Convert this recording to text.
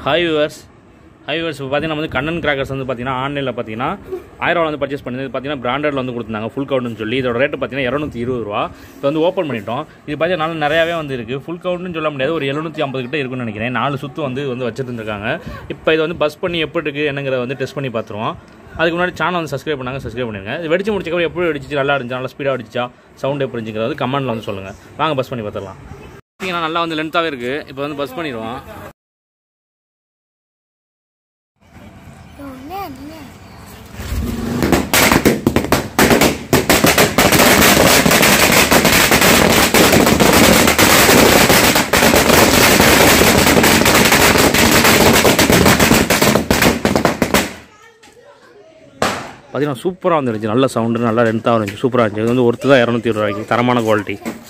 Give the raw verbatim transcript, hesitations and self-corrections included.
Hi viewers. Hi viewers, இப்போ பார்த்தீங்கன்னா வந்து கண்ணன் கிராக்கர்ஸ் வந்து பார்த்தீங்கன்னா ஆன்லைனில் பார்த்தீங்கன்னா ஆயிரம் வந்து பர்ச்சேஸ் பண்ணி பார்த்தீங்கன்னா பிராண்டட்ல வந்து கொடுத்தாங்க ஃபுல் கவுண்ட்னு சொல்லி இதோட ரேட்டு பார்த்தீங்கன்னா இரநூத்தி இருபது ரூபா. இப்போ வந்து ஓப்பன் பண்ணிட்டோம். இது பார்த்தீங்கன்னா நல்லா நிறையாவே வந்து இருக்குது. ஃபுல் கவுண்ட்னு சொல்ல முடியாது, ஒரு எழுநூற்றி ஐம்பது கிட்ட இருக்குன்னு நினைக்கிறேன். நாலு சுற்று வந்து வந்து வச்சுருந்துருக்காங்க. இப்போ இதை வந்து பஸ் பண்ணி எப்படி இருக்குது என்னங்கிறத வந்து டெஸ்ட் பண்ணி பார்த்துருவோம். அதுக்கு முன்னாடி சேனல் வந்து சப்ஸ்கிரைப் பண்ணாங்க, சப்ஸ்கிரைப் பண்ணிருங்க. இது வெடிச்சு முடிச்சக்கப்புறம் எப்படி வெடிச்சு, நல்லா இருந்துச்சு, நல்லா ஸ்பீடாக வெடிச்சா, சவுண்ட் எப்படி இருந்துச்சுங்கிறது வந்து கமெண்ட்டில் வந்து சொல்லுங்கள். வாங்க பஸ் பண்ணி பார்த்துடலாம். பார்த்தீங்கன்னா நல்லா வந்து லென்த்தாகவே இருக்குது. இப்போ வந்து பஸ் பண்ணிடுவோம். பார்த்தீங்கன்னா சூப்பராக வந்துருந்துச்சு. நல்ல சவுண்டு, நல்லா லென்த்தாக இருந்துச்சு, சூப்பராக இருந்துச்சு. இது வந்து ஒருத்தர் தான் இரநூத்தி இருபது ரூபாய்க்கு, தரமான குவாலிட்டி.